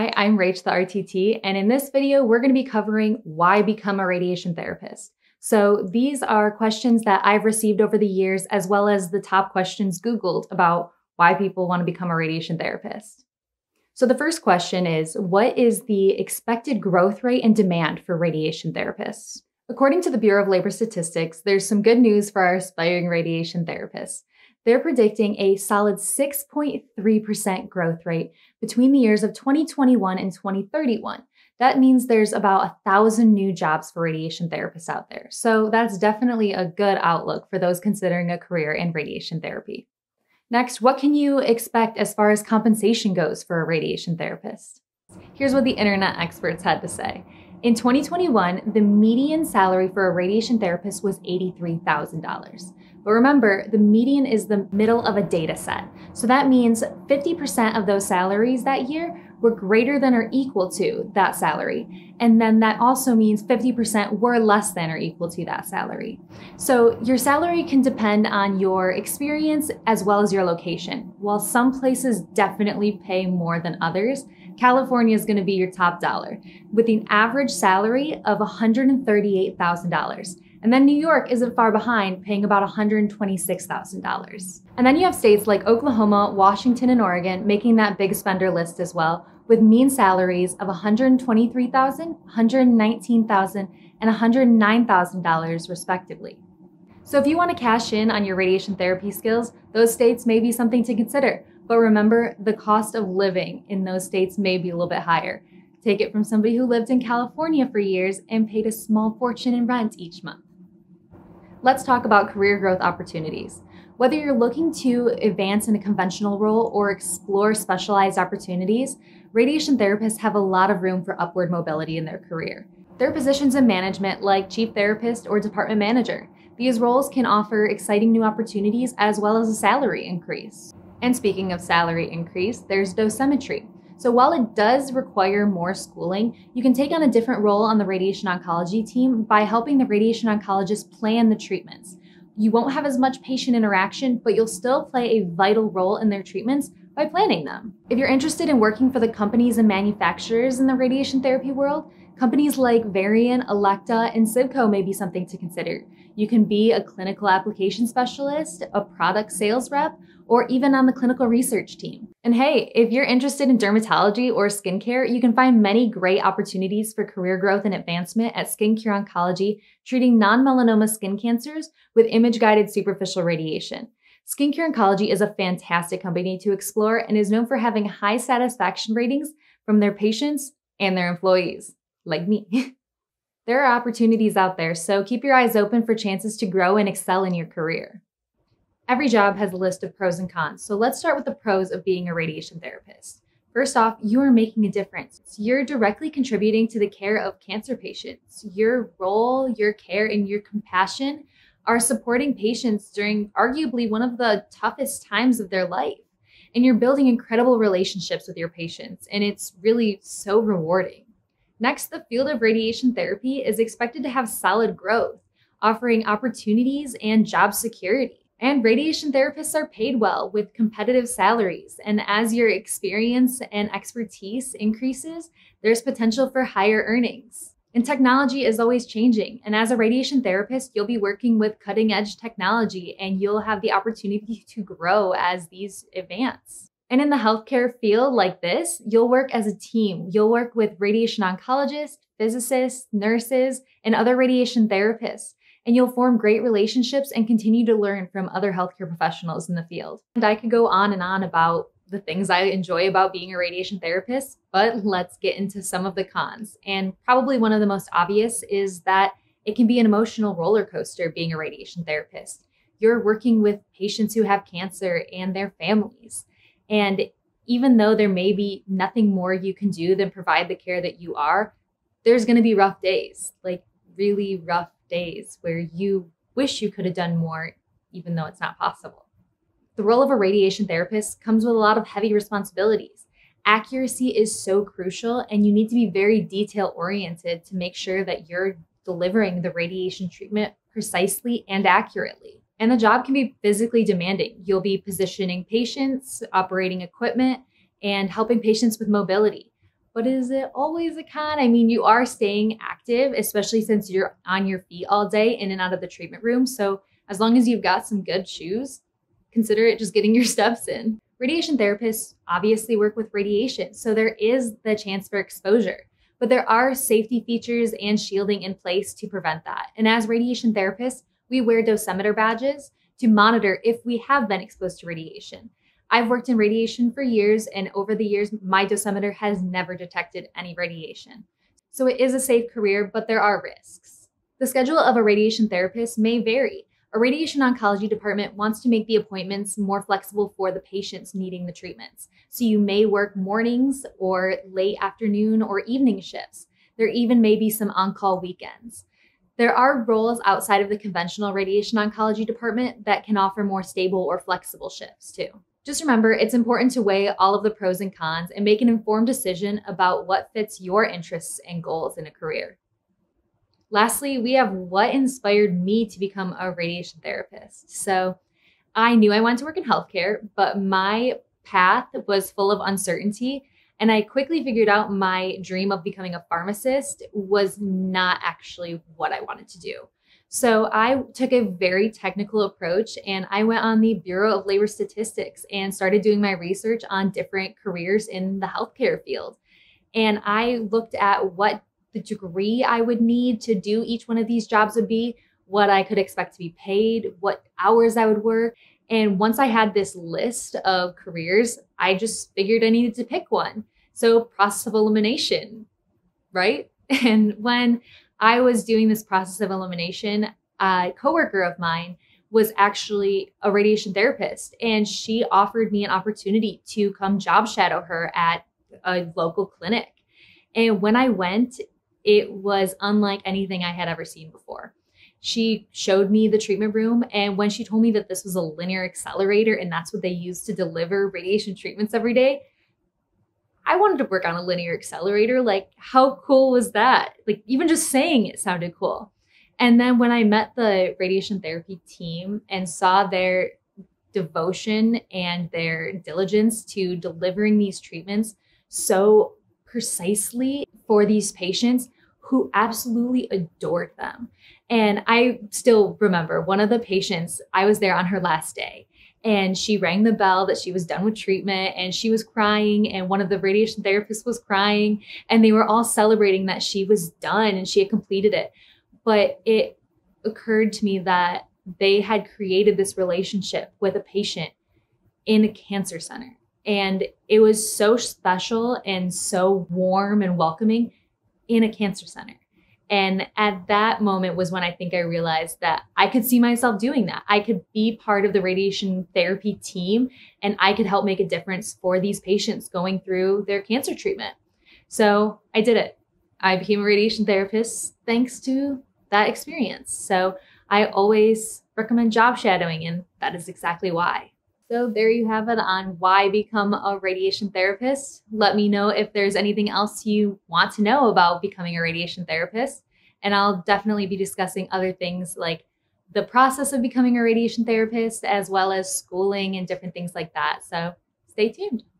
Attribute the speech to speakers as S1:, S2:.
S1: Hi, I'm Rach the RTT, and in this video, we're going to be covering why become a radiation therapist. So these are questions that I've received over the years, as well as the top questions Googled about why people want to become a radiation therapist. So the first question is, what is the expected growth rate and demand for radiation therapists? According to the Bureau of Labor Statistics, there's some good news for our aspiring radiation therapists. They're predicting a solid 6.3% growth rate between the years of 2021 and 2031. That means there's about 1,000 new jobs for radiation therapists out there. So that's definitely a good outlook for those considering a career in radiation therapy. Next, what can you expect as far as compensation goes for a radiation therapist? Here's what the internet experts had to say. In 2021, the median salary for a radiation therapist was $83,000. But remember, the median is the middle of a data set. So that means 50% of those salaries that year were greater than or equal to that salary. And then that also means 50% were less than or equal to that salary. So your salary can depend on your experience as well as your location. While some places definitely pay more than others, California is going to be your top dollar with an average salary of $138,000. And then New York isn't far behind, paying about $126,000. And then you have states like Oklahoma, Washington, and Oregon making that big spender list as well, with mean salaries of $123,000, $119,000, and $109,000 respectively. So if you want to cash in on your radiation therapy skills, those states may be something to consider. But remember, the cost of living in those states may be a little bit higher. Take it from somebody who lived in California for years and paid a small fortune in rent each month. Let's talk about career growth opportunities. Whether you're looking to advance in a conventional role or explore specialized opportunities, radiation therapists have a lot of room for upward mobility in their career. There are positions in management like chief therapist or department manager. These roles can offer exciting new opportunities as well as a salary increase. And speaking of salary increase, there's dosimetry. So while it does require more schooling, you can take on a different role on the radiation oncology team by helping the radiation oncologist plan the treatments. You won't have as much patient interaction, but you'll still play a vital role in their treatments by planning them. If you're interested in working for the companies and manufacturers in the radiation therapy world, companies like Varian, Electa, and Civco may be something to consider. You can be a clinical application specialist, a product sales rep, or even on the clinical research team. And hey, if you're interested in dermatology or skincare, you can find many great opportunities for career growth and advancement at SkinCure Oncology, treating non-melanoma skin cancers with image-guided superficial radiation. SkinCure Oncology is a fantastic company to explore and is known for having high satisfaction ratings from their patients and their employees, like me. There are opportunities out there, so keep your eyes open for chances to grow and excel in your career. Every job has a list of pros and cons, so let's start with the pros of being a radiation therapist. First off, you are making a difference. You're directly contributing to the care of cancer patients. Your role, your care, and your compassion are supporting patients during arguably one of the toughest times of their life. And you're building incredible relationships with your patients, and it's really so rewarding. Next, the field of radiation therapy is expected to have solid growth, offering opportunities and job security. And radiation therapists are paid well with competitive salaries. And as your experience and expertise increases, there's potential for higher earnings. And technology is always changing. And as a radiation therapist, you'll be working with cutting edge technology and you'll have the opportunity to grow as these advance. And in the healthcare field like this, you'll work as a team. You'll work with radiation oncologists, physicists, nurses, and other radiation therapists. And you'll form great relationships and continue to learn from other healthcare professionals in the field. And I could go on and on about the things I enjoy about being a radiation therapist, but let's get into some of the cons. And probably one of the most obvious is that it can be an emotional roller coaster being a radiation therapist. You're working with patients who have cancer and their families. And even though there may be nothing more you can do than provide the care that you are, there's going to be rough days, like really rough days where you wish you could have done more, even though it's not possible. The role of a radiation therapist comes with a lot of heavy responsibilities. Accuracy is so crucial, and you need to be very detail oriented to make sure that you're delivering the radiation treatment precisely and accurately. And the job can be physically demanding. You'll be positioning patients, operating equipment, and helping patients with mobility. But is it always a con? I mean, you are staying active, especially since you're on your feet all day in and out of the treatment room. So as long as you've got some good shoes, consider it just getting your steps in. Radiation therapists obviously work with radiation, so there is the chance for exposure. But there are safety features and shielding in place to prevent that. And as radiation therapists, we wear dosimeter badges to monitor if we have been exposed to radiation. I've worked in radiation for years, and over the years, my dosimeter has never detected any radiation. So it is a safe career, but there are risks. The schedule of a radiation therapist may vary. A radiation oncology department wants to make the appointments more flexible for the patients needing the treatments. So you may work mornings or late afternoon or evening shifts. There even may be some on-call weekends. There are roles outside of the conventional radiation oncology department that can offer more stable or flexible shifts too. Just remember, it's important to weigh all of the pros and cons and make an informed decision about what fits your interests and goals in a career. Lastly, we have what inspired me to become a radiation therapist. So I knew I wanted to work in healthcare, but my path was full of uncertainty. And I quickly figured out my dream of becoming a pharmacist was not actually what I wanted to do. So I took a very technical approach and I went on the Bureau of Labor Statistics and started doing my research on different careers in the healthcare field. And I looked at what the degree I would need to do each one of these jobs would be, what I could expect to be paid, what hours I would work. And once I had this list of careers, I just figured I needed to pick one. So process of elimination, right? And when I was doing this process of elimination, a coworker of mine was actually a radiation therapist, and she offered me an opportunity to come job shadow her at a local clinic. And when I went, it was unlike anything I had ever seen before. She showed me the treatment room, and when she told me that this was a linear accelerator and that's what they use to deliver radiation treatments every day, I wanted to work on a linear accelerator. Like, how cool was that? Like, even just saying it sounded cool. And then when I met the radiation therapy team and saw their devotion and their diligence to delivering these treatments so precisely for these patients who absolutely adored them. And I still remember one of the patients, I was there on her last day. And she rang the bell that she was done with treatment and she was crying, and one of the radiation therapists was crying, and they were all celebrating that she was done and she had completed it. But it occurred to me that they had created this relationship with a patient in a cancer center. And it was so special and so warm and welcoming in a cancer center. And at that moment was when I think I realized that I could see myself doing that. I could be part of the radiation therapy team and I could help make a difference for these patients going through their cancer treatment. So I did it. I became a radiation therapist thanks to that experience. So I always recommend job shadowing, and that is exactly why. So there you have it on why become a radiation therapist. Let me know if there's anything else you want to know about becoming a radiation therapist. And I'll definitely be discussing other things like the process of becoming a radiation therapist, as well as schooling and different things like that. So stay tuned.